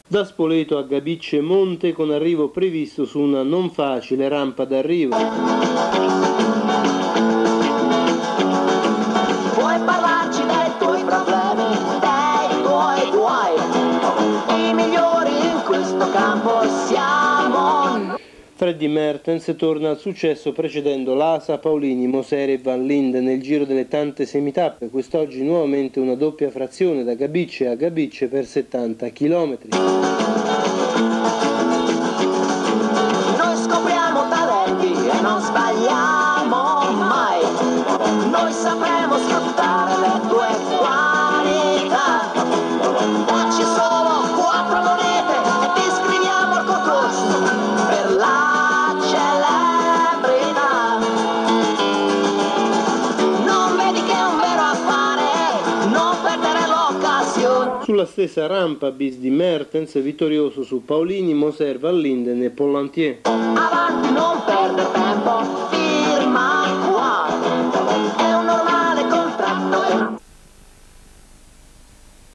Da Spoleto a Gabicce Monte con arrivo previsto su una non facile rampa d'arrivo. Puoi parlarci dei tuoi problemi, dei tuoi guai, i migliori in questo campo siamo. Freddy Mertens torna al successo precedendo Lasa, Paolini, Moser e Van Linde nel giro delle tante semitappe, quest'oggi nuovamente una doppia frazione da Gabicce a Gabicce per 70 km. Noi scopriamo talenti e non sbagliamo mai, noi sapremo sfruttare le tue qualità, dacci solo 4 monete e ti iscriviamo al concorso per la celebrità. Non vedi che è un vero affare, non perdere l'occasione. Sulla stessa rampa bis di Mertens vittorioso su Paolini, Moser, Van Linden e Pollantier. Avanti, non perdere